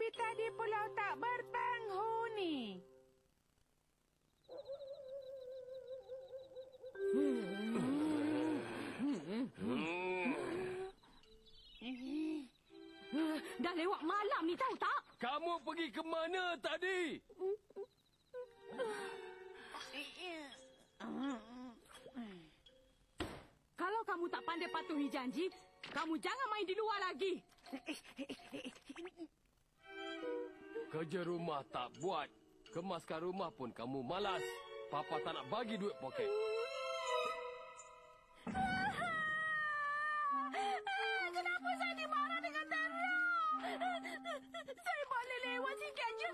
kita di pulau tak berpenghuni. Dah lewat malam ni, tahu tak? Kamu pergi ke mana tadi? Kalau kamu tak pandai patuhi janji, kamu jangan main di luar lagi. Kerja rumah tak buat. Kemaskan rumah pun kamu malas. Papa tak nak bagi duit poket. Kenapa saya dimarah dengan teruk? Saya boleh lewat sikit je.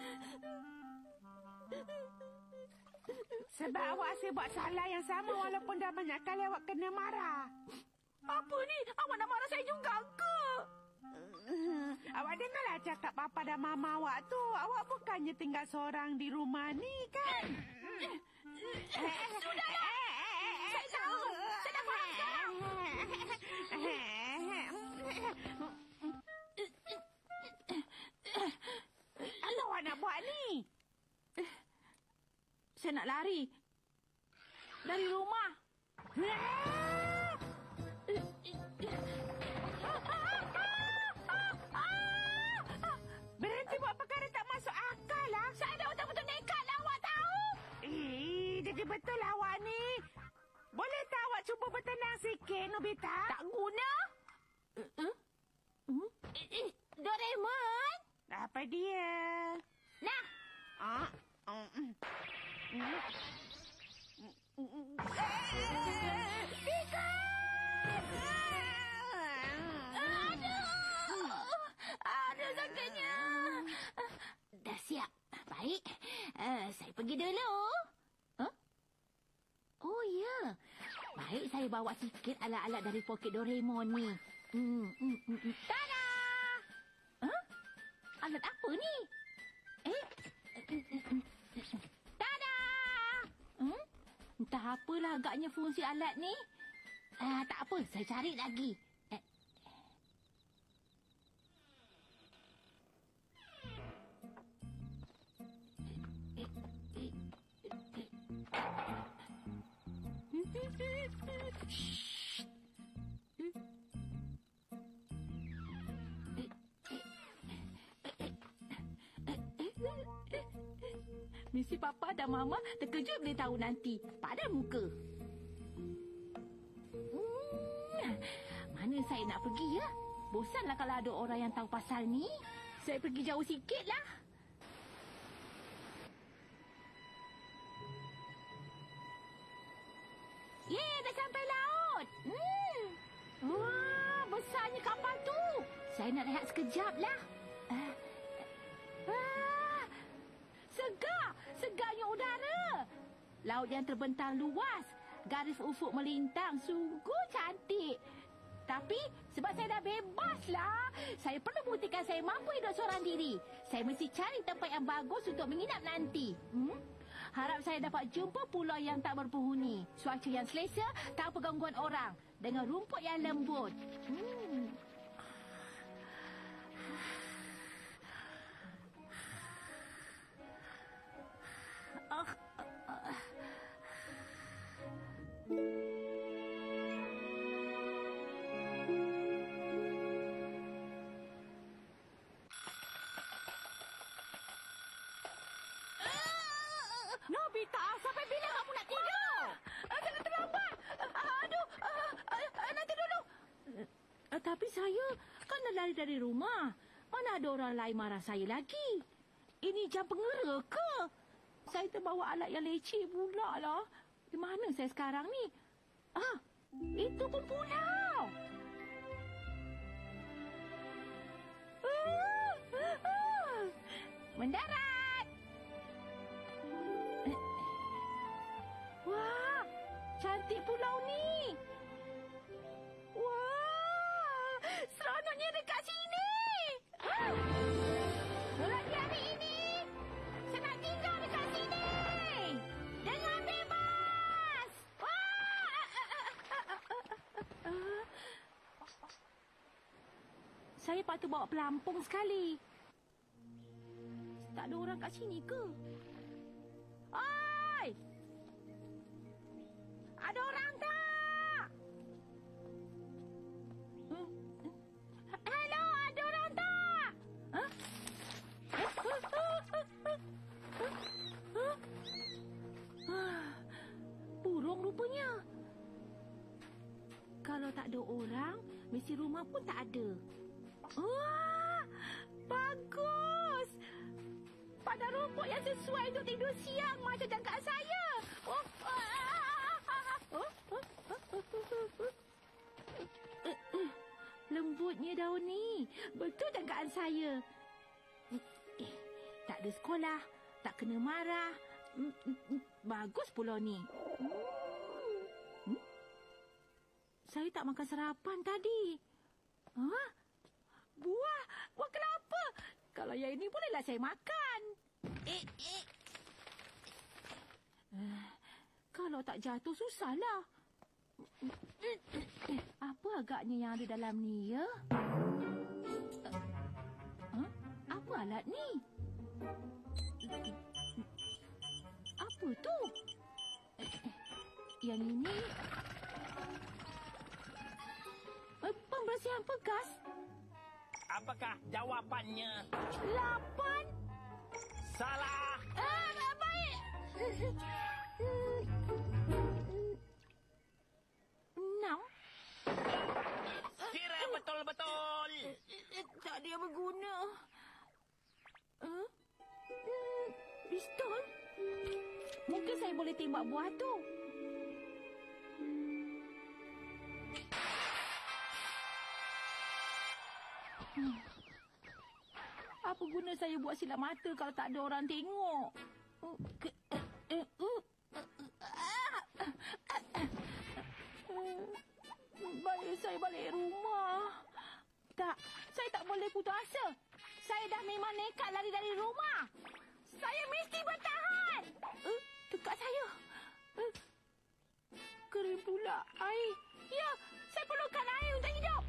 Sebab awak asyik buat salah yang sama walaupun dah banyak kali awak kena marah. Apa ni? Awak nak marah saya juga ke? Awak dengarlah cakap papa dan mama awak tu. Awak bukannya tinggal seorang di rumah ni kan? Sudahlah! Saya tahu! Saya dah faham sekarang! Apa awak nak buat ni? Saya nak lari. Dari rumah. Berhenti buat perkara tak masuk akal lah. Saya dah betul-betul nekat lah, awak tahu. Jadi betul lah awak ni. Boleh tak awak cuba bertenang sikit, Nobita? Tak guna. Doraemon. Apa dia? Nah. Pika! Aduh, sakitnya. Dah siap. Baik. Saya pergi dulu. Oh, ya. Baik, saya bawa sikit alat-alat dari poket Doraemon ni. Tada! Alat apa ni? Tada! Entah apalah agaknya fungsi alat ni. Tak apa, saya cari lagi. Mesti Papa dan Mama terkejut bila tahu nanti. Pada muka. Mana saya nak pergi ya? Bosanlah kalau ada orang yang tahu pasal ni. Saya pergi jauh sikit lah. Dah sampai laut. Wah, besarnya kapal tu. Saya nak rehat sekejap lah. Segarnya udara. Laut yang terbentang luas. Garis ufuk melintang. Sungguh cantik. Tapi sebab saya dah bebas lah. Saya perlu buktikan saya mampu hidup seorang diri. Saya mesti cari tempat yang bagus untuk menginap nanti. Harap saya dapat jumpa pulau yang tak berpenghuni. Cuaca yang selesa, tak pergangguan orang. Dengan rumput yang lembut. Nobita, sampai bila kamu nak tidur? Saya terlambat. Aduh, nanti dulu. Tapi saya kan dah lari dari rumah. Mana ada orang lain marah saya lagi? Ini jam pengera ke? Saya terbawa alat yang leceh pula lah. Di mana saya sekarang ni? Itu pun pulau. Mendarat. Wah, cantik pulau ni. Wah, seronoknya dekat sini. Lagi hari ini, saya nak tinggal dekat sini. Dengan bebas. Wah. Saya patut bawa pelampung sekali. Tak ada orang kat sini ke? Oi! Ada orang tak? Hello, ada orang tak? Huh? Burung rupanya. Kalau tak ada orang, mesti rumah pun tak ada. Wah, bagus. Pada rumput yang sesuai untuk tidur siang macam jangkaan saya. Lembutnya daun ni. Betul jangkaan saya. Tak ada sekolah. Tak kena marah. Bagus pula ni. Saya tak makan sarapan tadi. Hah? Buah kelapa. Kalau yang ini bolehlah saya makan. Kalau tak jatuh susahlah. Apa agaknya yang ada dalam ni ya? Apa alat ni? Apa tu? Yang ini pembersihan pegas. Apakah jawapannya? 8. Salah. Baik. 6. Kira betul-betul. Tak ada yang berguna. Pistol? Mungkin saya boleh tembak buah tu. Apa guna saya buat silap mata kalau tak ada orang tengok? Baik saya balik rumah. Tak, saya tak boleh putus asa. Saya dah memang nekat lari dari rumah. Saya mesti bertahan. Dekat saya. Kering pula air. Ya, saya perlukan air untuk hidup.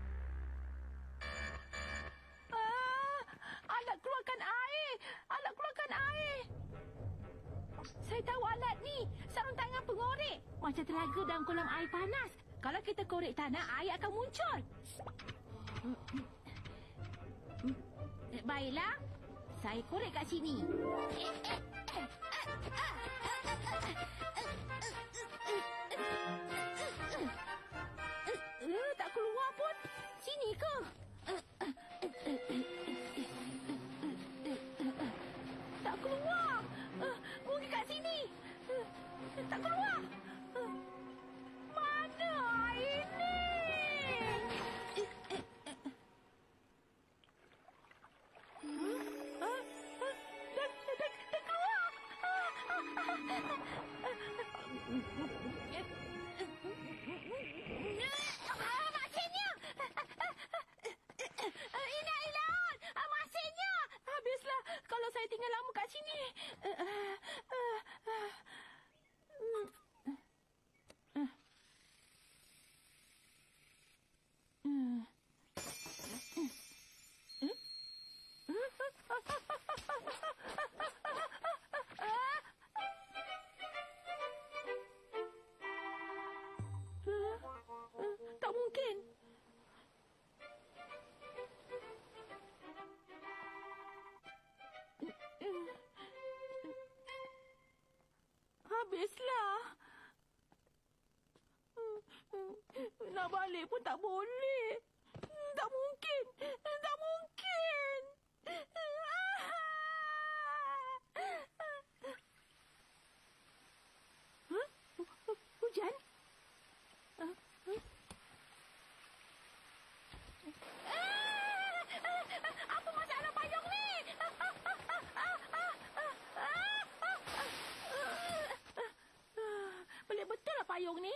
Alat keluarkan air. Alat keluarkan air. Saya tahu alat ni. Sarung tangan pengorek. Macam telaga dalam kolam air panas. Kalau kita korek tanah, air akan muncul. Baiklah. Saya korek kat sini. Tak keluar pun. Sini ke? Tak keluar. Mungkin kat sini. Tak keluar. Mana air ni? Dah keluar. Maksudnya. Ini air laut. Maksudnya. Habislah kalau saya tinggal lama kat sini. Tak mungkin. Habislah. Nak balik pun tak boleh. Tak mungkin. Tak mungkin. Hujan? Apa masalah payung ni? Pelik betul lah payung ni.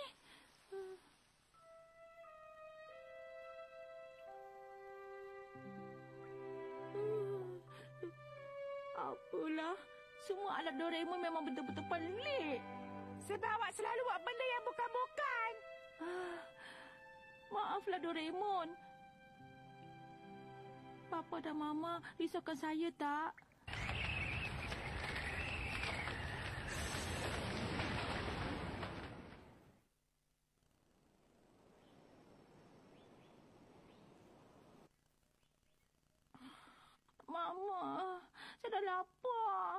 Apalah, semua alat Doraemon memang betul-betul pelik. Sebab awak selalu buat benda yang bukan-bukan. Maaflah Doraemon. Papa dan Mama risaukan saya tak? dah lapar.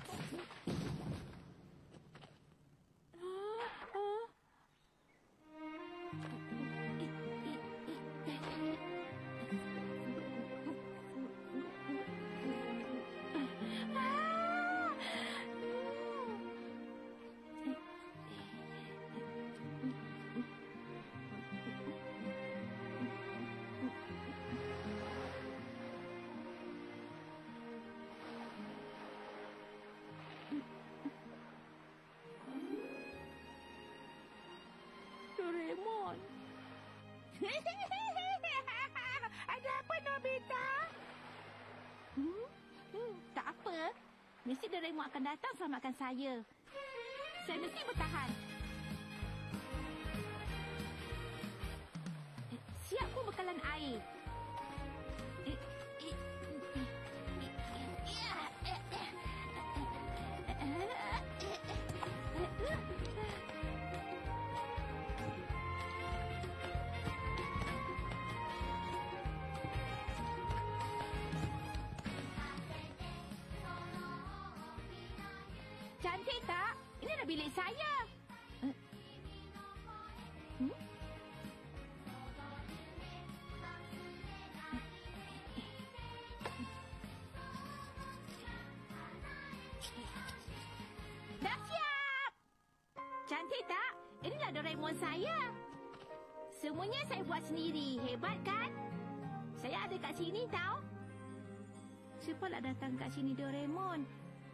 Doraemon. Ada apa, Nobita? Tak apa. Mesti Doraemon akan datang selamatkan saya. Saya mesti bertahan. Siap pun bekalan air. Cantik tak? Ini adalah bilik saya. Dah siap. Cantik tak? Inilah Doraemon saya. Semuanya saya buat sendiri. Hebat kan? Saya ada kat sini tau. Cepatlah datang kat sini, Doraemon.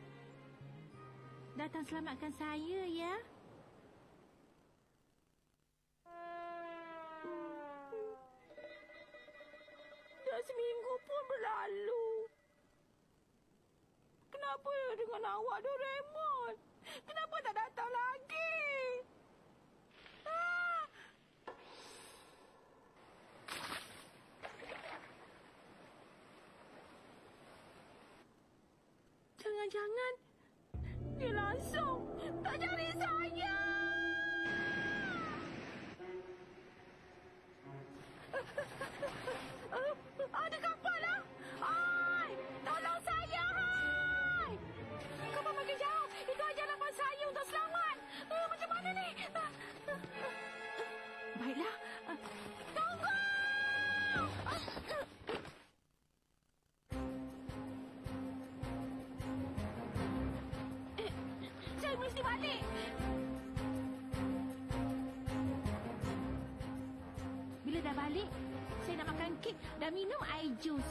Datang selamatkan saya, ya. Dah seminggu pun berlalu. Kenapa ya dengan awak, Doraemon? Kenapa tak datang lagi? Ah! Jangan-jangan dia langsung tak cari saya. Ada kapal lah. Hai, tolong saya, hai. Kapal makin jauh. Itu aja harapan saya untuk selamat. Macam mana ni? Baiklah. Tunggu! Saya mesti balik. Bila dah balik, saya nak makan kek dan minum air jus.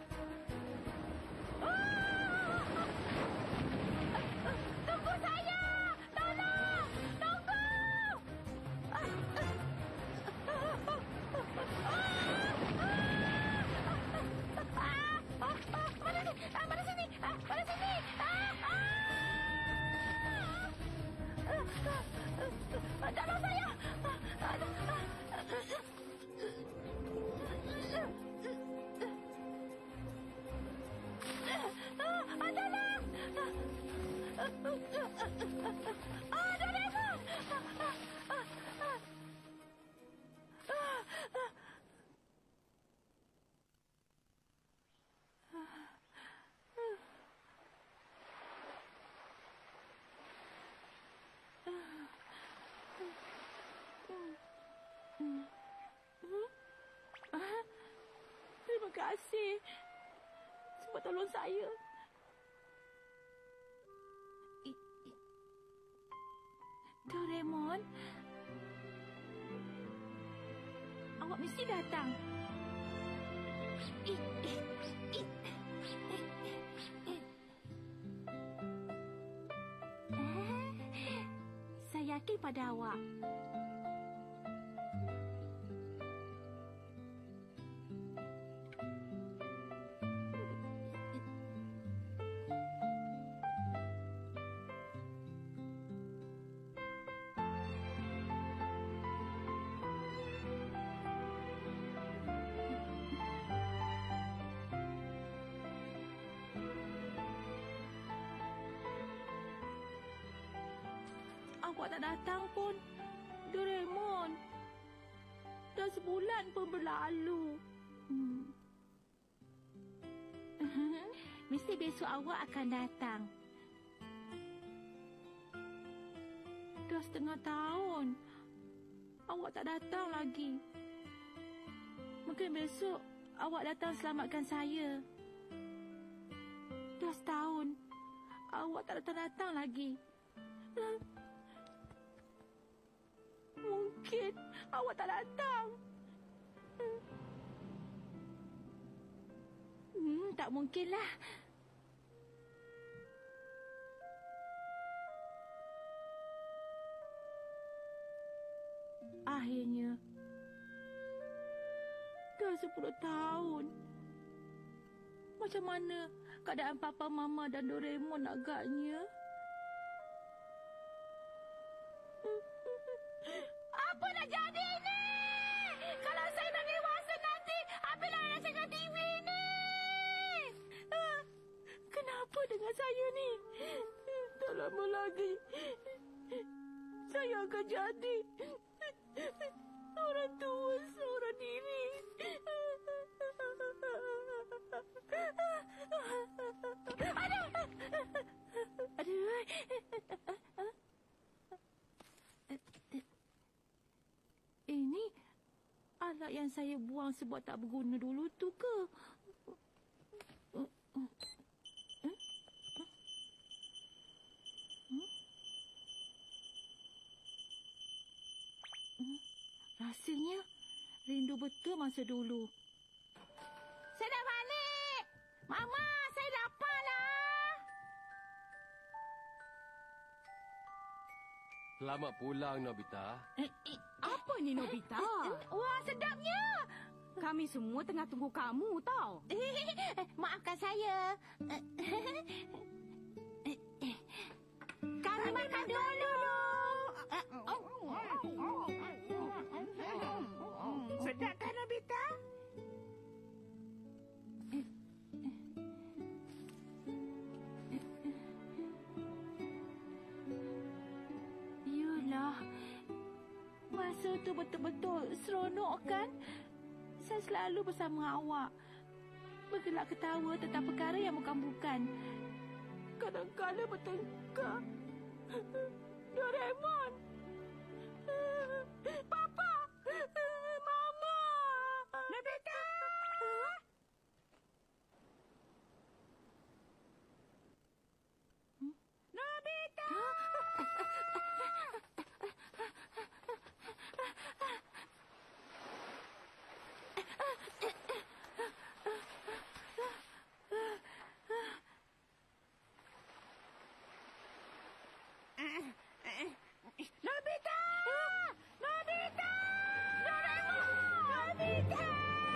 Tunggu saya! Tolong! Tunggu! Mana sini? Mana sini? Tolong saya! Tolong! Doraemon! Terima kasih sebab tolong saya. Doraemon, awak mesti datang. Saya yakin pada awak. Awak tak datang pun, Doraemon. Dah sebulan pun berlalu. Mesti besok awak akan datang. Dah 1/2 tahun. Awak tak datang lagi. Mungkin besok awak datang selamatkan saya. Dah 1 tahun. Awak tak datang-datang lagi. Mungkin awak tak datang. Tak mungkinlah. Akhirnya, dah 10 tahun. Macam mana keadaan Papa, Mama dan Doraemon agaknya? Apa nak jadi ni? Kalau saya dah dewasa nanti, apalah nak tengok TV ni? Kenapa dengan saya ni? Tak lama lagi, saya akan jadi orang tua seorang diri. Aduh. Ini alat yang saya buang sebab tak berguna dulu tu ke? Rasanya rindu betul masa dulu. Saya dah balik. Mama, saya lapar lah. Selamat pulang, Nobita. Apa ni, Nobita? Wah, sedapnya. Kami semua tengah tunggu kamu, tau. Maafkan saya. Kami makan dulu. Sedap kan, Nobita? Yalah. Masa tu betul-betul seronok kan? Saya selalu bersama awak. Bergelak ketawa tentang perkara yang bukan-bukan. Kadang-kadang bertengkar. Doraemon. Papa. Mama. Nobita! Nobita! Nobita! Nobita! Doraemon! Nobita!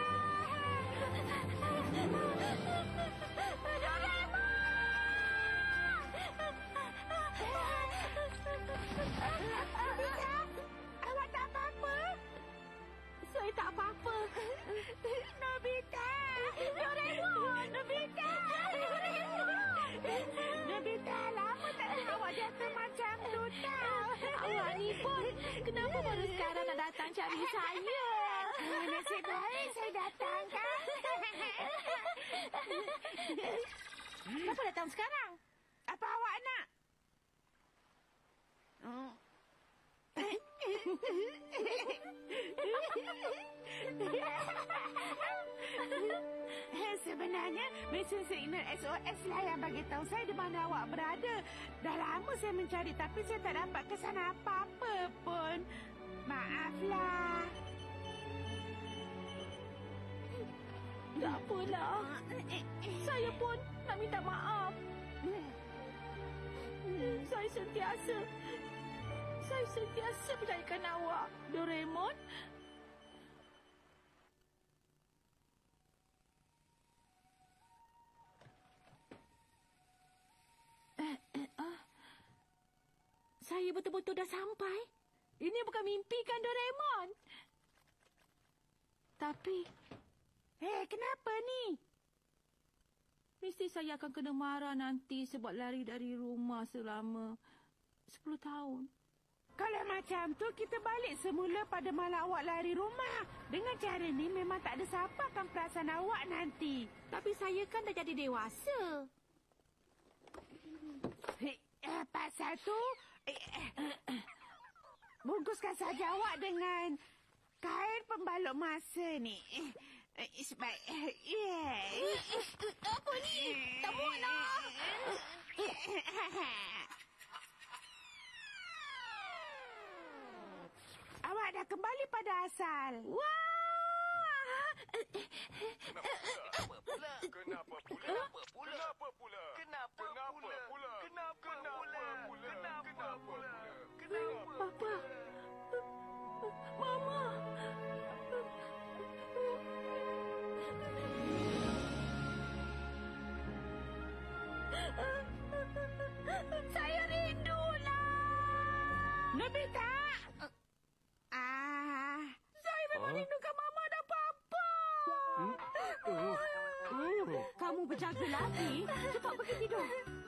Nobita! Awak tak apa-apa? Saya tak apa-apa. Nobita! Doraemon! Nobita! Nobita, lama tak tengok awak jatuh macam tu tau. Awak ni pun kenapa baru sekarang nak datang cari saya? Nasib baik saya datang kan? Kenapa datang sekarang? Apa awak nak? Sebenarnya mesin signal SOS lah yang bagi tahu saya di mana awak berada. Dah lama saya mencari tapi saya tak dapat kesan apa-apa pun. Maaflah. Tak apalah. Saya pun nak minta maaf. Saya sentiasa percayakan awak, Doraemon. Saya betul-betul dah sampai. Ini bukan mimpi kan, Doraemon? Tapi, Kenapa ni? mesti saya akan kena marah nanti sebab lari dari rumah selama 10 tahun. Kalau macam tu, kita balik semula pada malam awak lari rumah. Dengan cara ni memang tak ada siapa akan perasan awak nanti. Tapi saya kan dah jadi dewasa. Pasal tu, bungkuskan saja awak dengan kain pembalut masa ni. Sebab, Apa ni? Tak muat nak. Awak dah kembali pada asal. Wah! Kenapa pula? Kenapa pula? Papa. Mama. Saya rindulah. Nobita! Saya memang rindukan Mama dan Papa. Kamu berjaga lagi. Cepat pergi tidur.